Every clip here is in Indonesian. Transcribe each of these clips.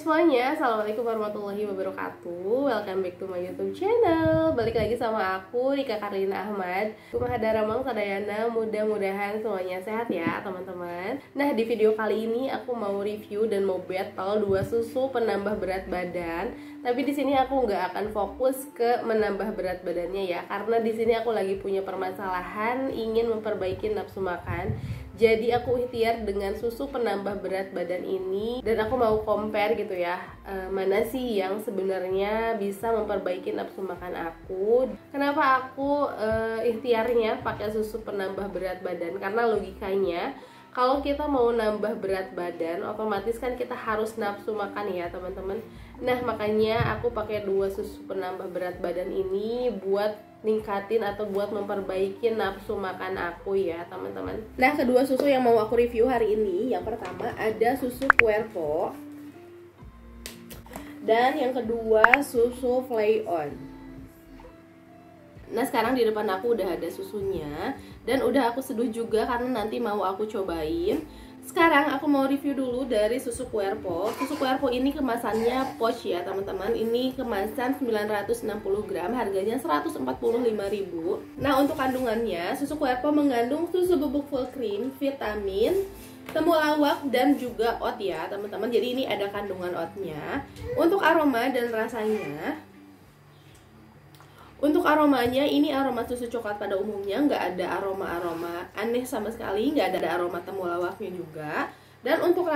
semuanya, assalamualaikum warahmatullahi wabarakatuh. Welcome back to my YouTube channel. Balik lagi sama aku, Rika Karlina Ahmad. Kumahadaramang sadayana, mudah-mudahan semuanya sehat ya teman-teman. Nah, di video kali ini aku mau review dan mau battle 2 susu penambah berat badan. Tapi di sini aku nggak akan fokus ke menambah berat badannya ya, karena di sini aku lagi punya permasalahan ingin memperbaiki nafsu makan. Jadi aku ikhtiar dengan susu penambah berat badan ini, dan aku mau compare gitu ya, mana sih yang sebenarnya bisa memperbaiki nafsu makan aku. Kenapa aku ikhtiarnya pakai susu penambah berat badan? Karena logikanya kalau kita mau nambah berat badan, otomatis kan kita harus nafsu makan ya teman-teman. Nah, makanya aku pakai 2 susu penambah berat badan ini buat ningkatin atau buat memperbaiki nafsu makan aku ya teman-teman. Nah, kedua susu yang mau aku review hari ini, yang pertama ada susu Cuervo, dan yang kedua susu Play On. Nah, sekarang di depan aku udah ada susunya dan udah aku seduh juga karena nanti mau aku cobain. Sekarang aku mau review dulu dari susu Cuervo. Susu Cuervo ini kemasannya pouch ya teman-teman. Ini kemasan 960 gram, harganya 145.000. Nah, untuk kandungannya, susu Cuervo mengandung susu bubuk full cream, vitamin, temulawak, dan juga oat ya teman-teman. Jadi ini ada kandungan oatnya. Untuk aroma dan rasanya, untuk aromanya, ini aroma susu coklat pada umumnya, nggak ada aroma-aroma aneh sama sekali, nggak ada aroma temulawaknya juga. Dan untuk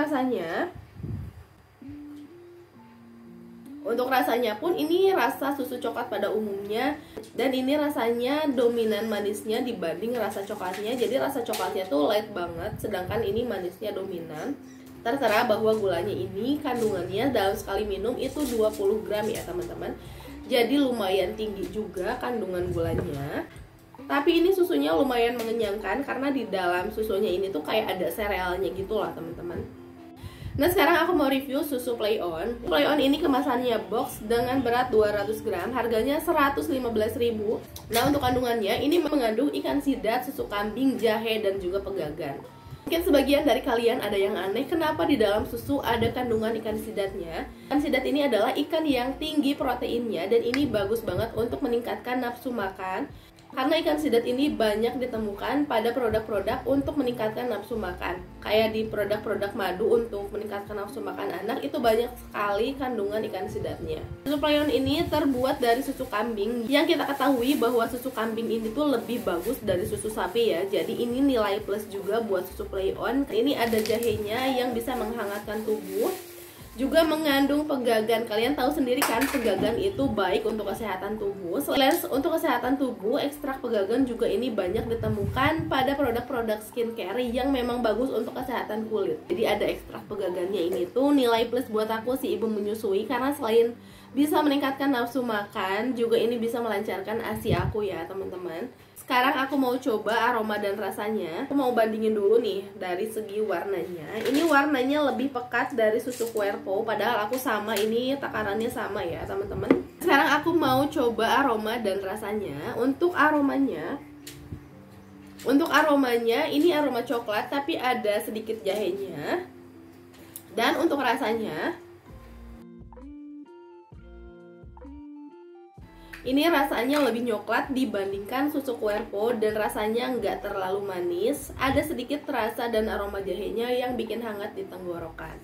rasanya pun ini rasa susu coklat pada umumnya, dan ini rasanya dominan manisnya dibanding rasa coklatnya. Jadi rasa coklatnya tuh light banget, sedangkan ini manisnya dominan. Tertera bahwa gulanya ini kandungannya dalam sekali minum itu 20 gram ya teman-teman. Jadi lumayan tinggi juga kandungan gulanya. Tapi ini susunya lumayan mengenyangkan karena di dalam susunya ini tuh kayak ada serealnya gitu lah teman-teman. Nah, sekarang aku mau review susu Play On. Play On ini kemasannya box dengan berat 200 gram, harganya 115.000. Nah, untuk kandungannya ini mengandung ikan sidat, susu kambing, jahe, dan juga pegagan. Mungkin sebagian dari kalian ada yang aneh, kenapa di dalam susu ada kandungan ikan sidatnya. Ikan sidat ini adalah ikan yang tinggi proteinnya, dan ini bagus banget untuk meningkatkan nafsu makan. Karena ikan sidat ini banyak ditemukan pada produk-produk untuk meningkatkan nafsu makan. Kayak di produk-produk madu untuk meningkatkan nafsu makan anak, itu banyak sekali kandungan ikan sidatnya. Susu Play On ini terbuat dari susu kambing, yang kita ketahui bahwa susu kambing ini tuh lebih bagus dari susu sapi ya. Jadi ini nilai plus juga buat susu Play On. Ini ada jahenya yang bisa menghangatkan tubuh, juga mengandung pegagan. Kalian tahu sendiri kan, pegagan itu baik untuk kesehatan tubuh. Selain untuk kesehatan tubuh, ekstrak pegagan juga ini banyak ditemukan pada produk-produk skincare yang memang bagus untuk kesehatan kulit. Jadi ada ekstrak pegagannya, ini tuh nilai plus buat aku si ibu menyusui, karena selain bisa meningkatkan nafsu makan, juga ini bisa melancarkan ASI aku ya teman-teman. Sekarang aku mau coba aroma dan rasanya. Aku mau bandingin dulu nih dari segi warnanya. Ini warnanya lebih pekat dari susu Cuervo, padahal aku sama, ini takarannya sama ya teman-teman. Sekarang aku mau coba aroma dan rasanya. Untuk aromanya ini aroma coklat tapi ada sedikit jahenya. Dan untuk rasanya, ini rasanya lebih nyoklat dibandingkan susu Cuervo, dan rasanya nggak terlalu manis. Ada sedikit rasa dan aroma jahenya yang bikin hangat di tenggorokan.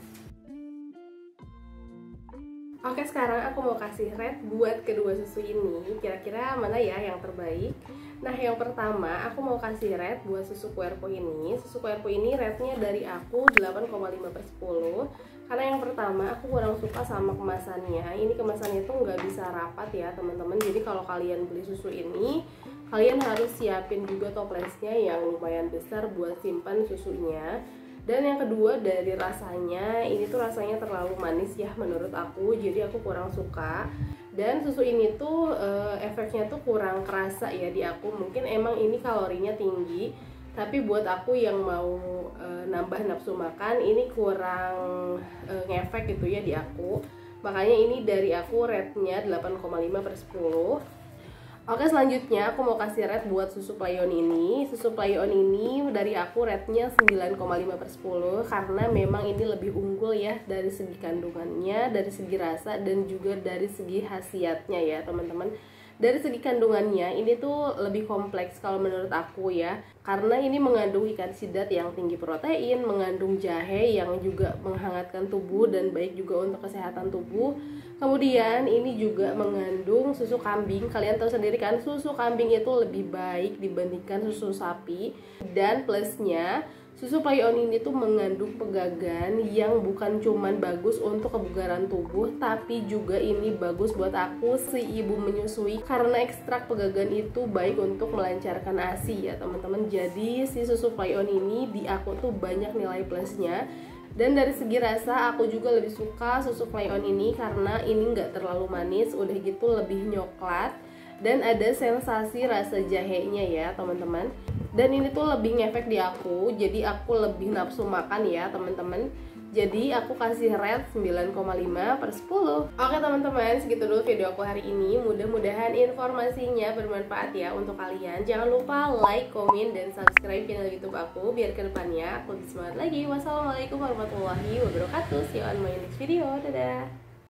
Oke, sekarang aku mau kasih rate buat kedua susu ini. Kira-kira mana ya yang terbaik? Nah, yang pertama aku mau kasih rate buat susu Cuervo ini. Susu Cuervo ini rate-nya dari aku 8,5/10. Karena yang pertama aku kurang suka sama kemasannya. Ini kemasannya tuh nggak bisa rapat ya teman-teman. Jadi kalau kalian beli susu ini, kalian harus siapin juga toplesnya yang lumayan besar buat simpan susunya. Dan yang kedua dari rasanya, ini tuh rasanya terlalu manis ya menurut aku. Jadi aku kurang suka. Dan susu ini tuh efeknya tuh kurang kerasa ya di aku. Mungkin emang ini kalorinya tinggi, tapi buat aku yang mau nambah nafsu makan, ini kurang ngefek gitu ya di aku. Makanya ini dari aku rate-nya 8,5/10. Oke, selanjutnya aku mau kasih rate buat susu Playon ini. Susu Playon ini dari aku rate-nya 9,5/10 karena memang ini lebih unggul ya dari segi kandungannya, dari segi rasa, dan juga dari segi khasiatnya ya teman-teman. Dari segi kandungannya ini tuh lebih kompleks kalau menurut aku ya, karena ini mengandung ikan sidat yang tinggi protein, mengandung jahe yang juga menghangatkan tubuh dan baik juga untuk kesehatan tubuh. Kemudian ini juga mengandung susu kambing. Kalian tahu sendiri kan, susu kambing itu lebih baik dibandingkan susu sapi. Dan plusnya, susu Playon ini tuh mengandung pegagan yang bukan cuman bagus untuk kebugaran tubuh, tapi juga ini bagus buat aku si ibu menyusui karena ekstrak pegagan itu baik untuk melancarkan ASI ya teman-teman. Jadi si susu Playon ini di aku tuh banyak nilai plusnya. Dan dari segi rasa aku juga lebih suka susu Playon ini karena ini nggak terlalu manis, udah gitu lebih nyoklat dan ada sensasi rasa jahenya ya teman-teman. Dan ini tuh lebih ngefek di aku, jadi aku lebih nafsu makan ya teman-teman. Jadi aku kasih rate 9,5/10. Oke teman-teman, segitu dulu video aku hari ini. Mudah-mudahan informasinya bermanfaat ya untuk kalian. Jangan lupa like, komen, dan subscribe channel YouTube aku biar kedepannya aku lebih semangat lagi. Wassalamualaikum warahmatullahi wabarakatuh. See you on my next video. Dadah.